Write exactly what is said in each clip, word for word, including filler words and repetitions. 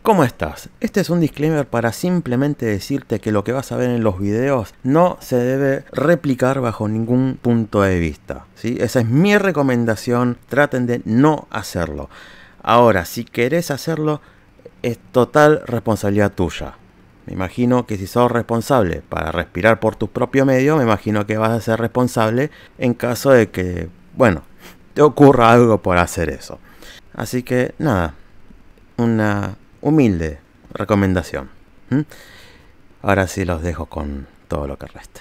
¿Cómo estás? Este es un disclaimer para simplemente decirte que lo que vas a ver en los videos no se debe replicar bajo ningún punto de vista, ¿sí? Esa es mi recomendación, traten de no hacerlo. Ahora, si querés hacerlo, es total responsabilidad tuya. Me imagino que si sos responsable para respirar por tus propios medios, me imagino que vas a ser responsable en caso de que, bueno, te ocurra algo por hacer eso. Así que, nada, una humilde recomendación. ¿Mm? Ahora sí los dejo con todo lo que reste.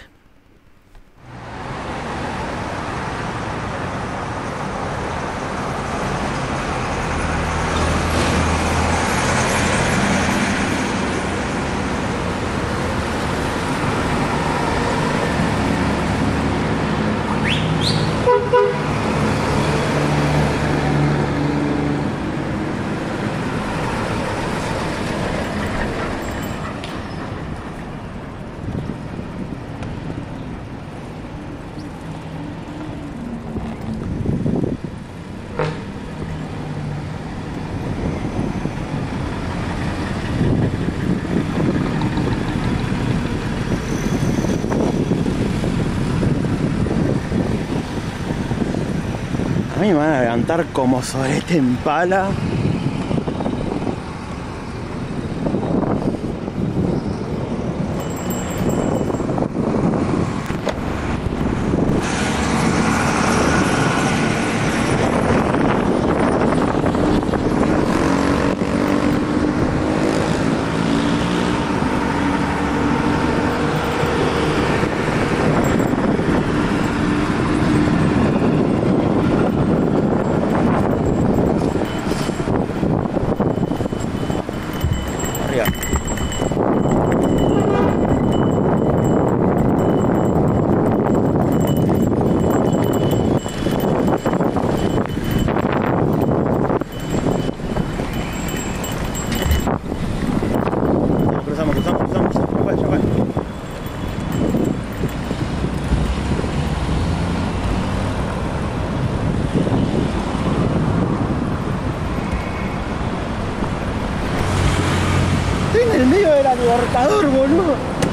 A mí me van a levantar como sorete en pala. Cruzamos, cruzamos, cruzamos. Ya fue, ya fue. Estoy en el medio del abortador, boludo.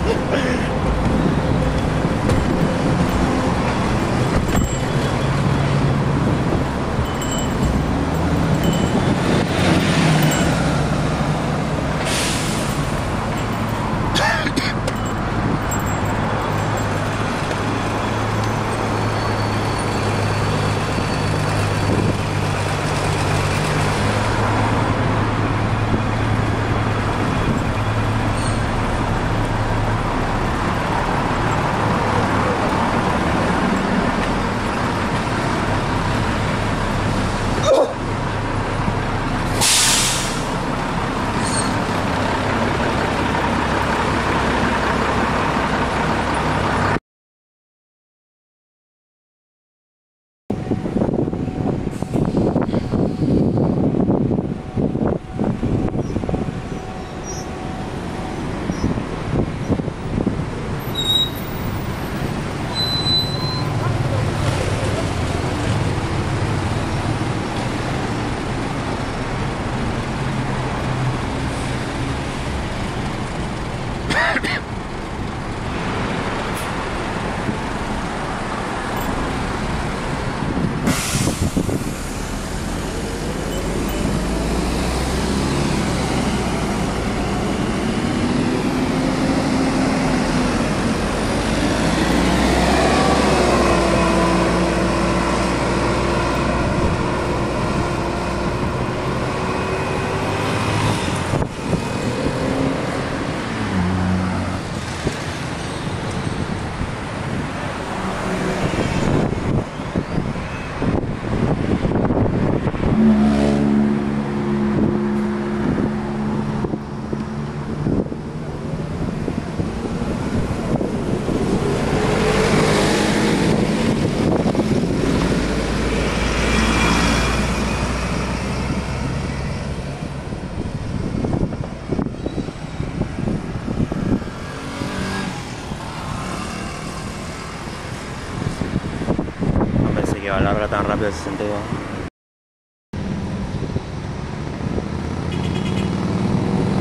Que va larga tan rápido ese sentido.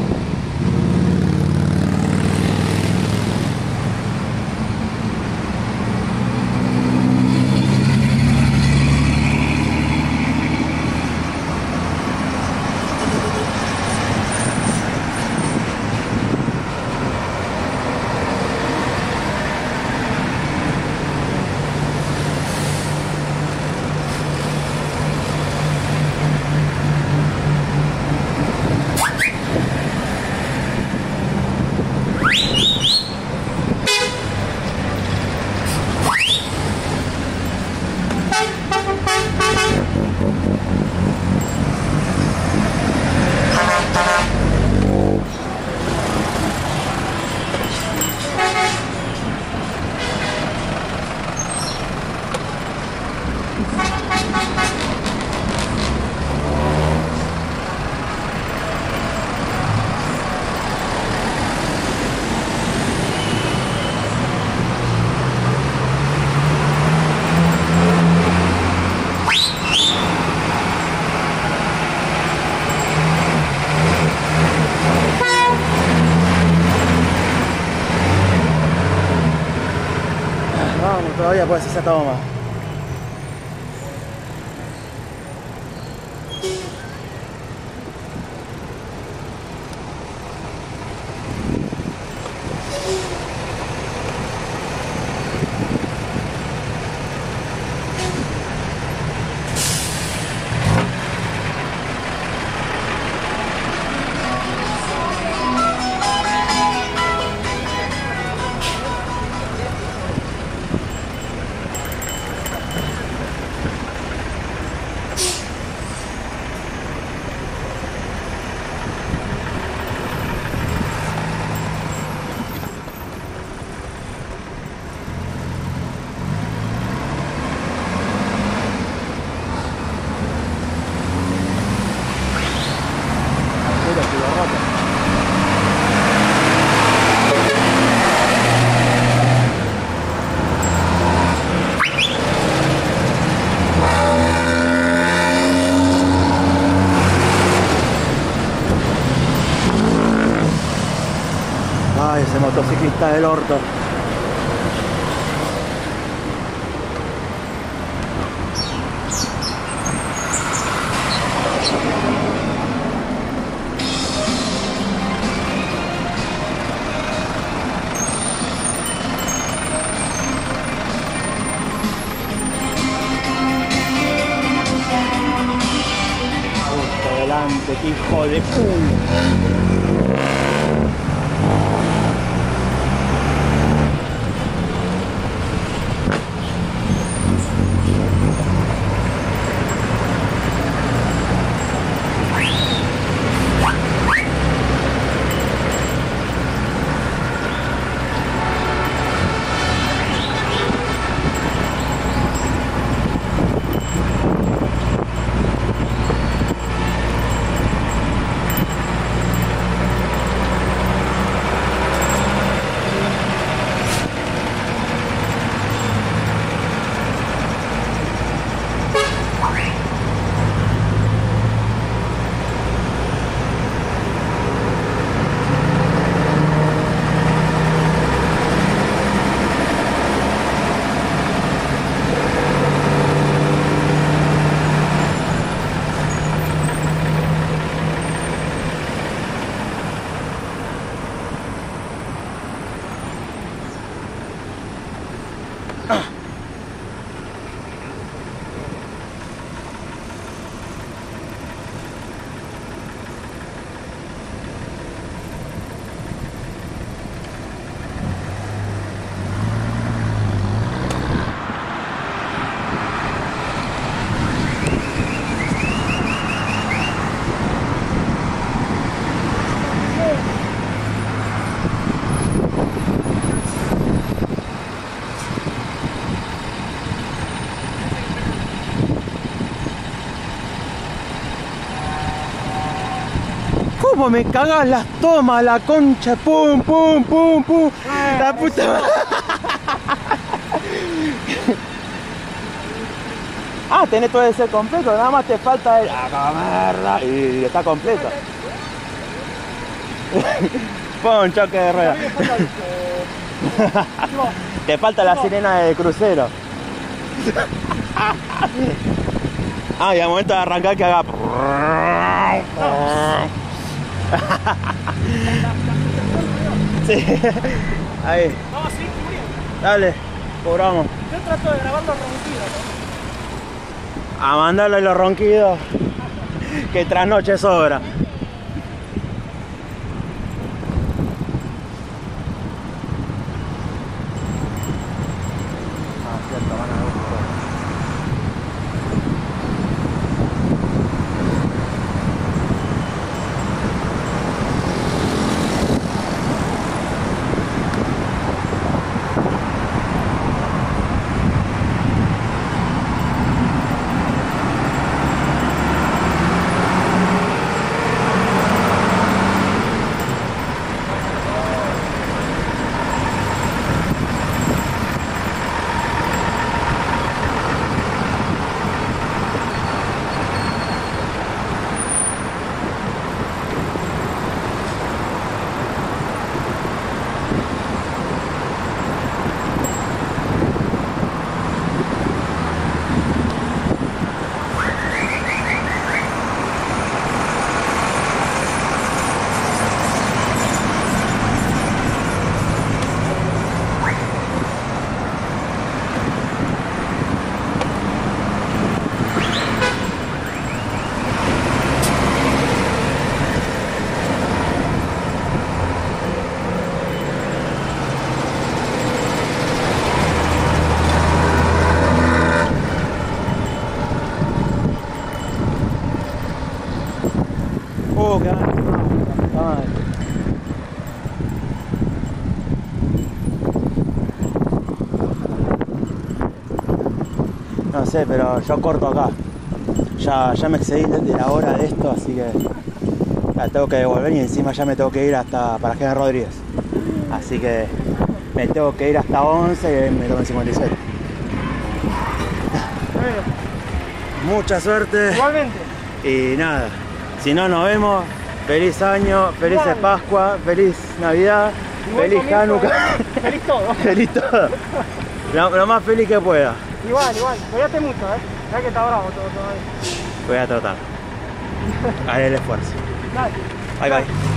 todavía puede ser esa toma. Ay, ese motociclista del orto. Justo adelante, qué hijo de puta. ¿Cómo me cagas las tomas, la concha? Pum, pum, pum, pum. La puta madre. Ah, tenés todo ese completo, nada más te falta el... ¡Ah, mierda! Y está completo. Pon choque de rueda. Te falta la sirena de crucero. Ah, y al momento de arrancar que haga... Sí. Ahí. Vamos a seguir cubriendo. Dale, cobramos. Yo trato de grabar los ronquidos, ¿no? A mandarle los ronquidos. Que trasnoche sobra. Ah, cierto, van a ver. madre. No sé, pero yo corto acá. Ya, ya me excedí de la hora de esto, así que la tengo que devolver y encima ya me tengo que ir hasta para General Rodríguez. Así que me tengo que ir hasta once y me tomo el cincuenta y siete. Bueno, Mucha suerte. igualmente. Y nada, si no nos vemos, feliz año, felices Igual. Pascua, feliz Navidad, Y buen feliz comienzo de Hanukkah, año. Feliz todo. feliz todo. Lo, lo más feliz que pueda. Igual, igual. Cuídate mucho, eh. Ya que está bravo todo todavía. Voy a tratar. Haré el esfuerzo. Dale. Bye bye.